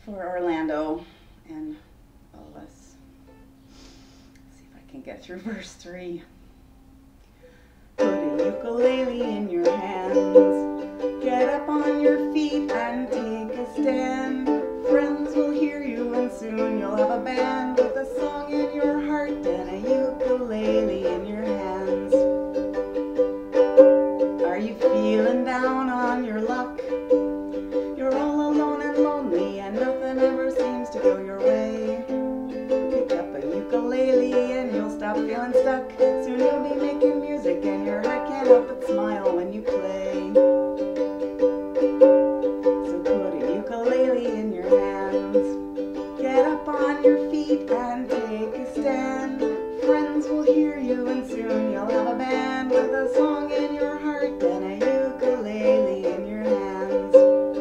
for Orlando and all of us. Let's see if I can get through verse 3. Put a ukulele in your hands, get up on your feet and take a stand. Friends will hear you and soon you'll have a band with a song in your heart and a ukulele in your hands. Are you feeling down on your luck? You're all alone and lonely and nothing ever seems to go your way. Pick up a ukulele and you'll stop feeling stuck. Soon you'll be making music and your heart can't help but smile when you play. So put a ukulele in your hands, get up on your feet and take a stand. Friends will hear you and soon you'll have a band with a song in your heart and a ukulele in your hands.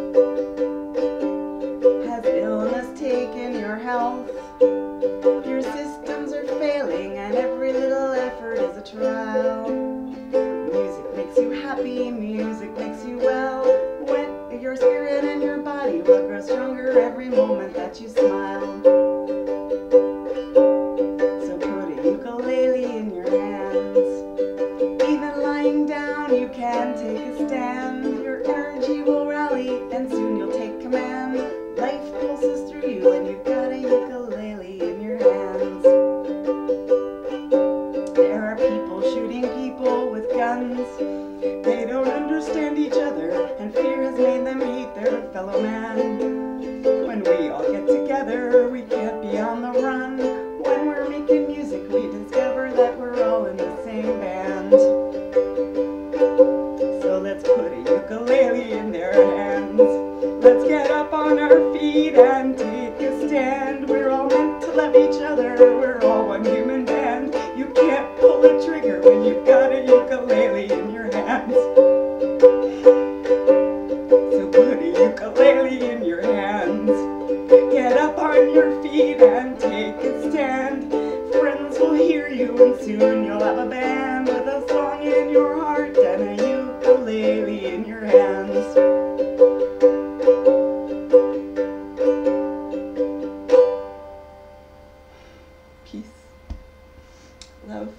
Has illness taken your health? Your systems are failing and every little effort is a trial. Music makes you happy, music makes you well. When your spirit and your body will grow stronger every moment that you smile. So put a ukulele in your hands. Even lying down you can take a stand. Your energy will rally and soon you'll take command. Life pulses through you and you've got a ukulele in your hands. There are people shooting people with guns. They don't understand each other and fear has made them hate their fellow man. When we all get together we can't be on the run. When we're making music we discover that we're all in the same band. So let's put a ukulele in their hands. Let's get up on our feet and take a stand. We're all meant to love each other, we're all one human band. You can't pull a trigger when you've got a ukulele in your hands. So put a ukulele in your hands, get up on your feet and take a stand. Friends will hear you and soon you'll have a band with a song in your heart and a ukulele in your hands. Peace, love.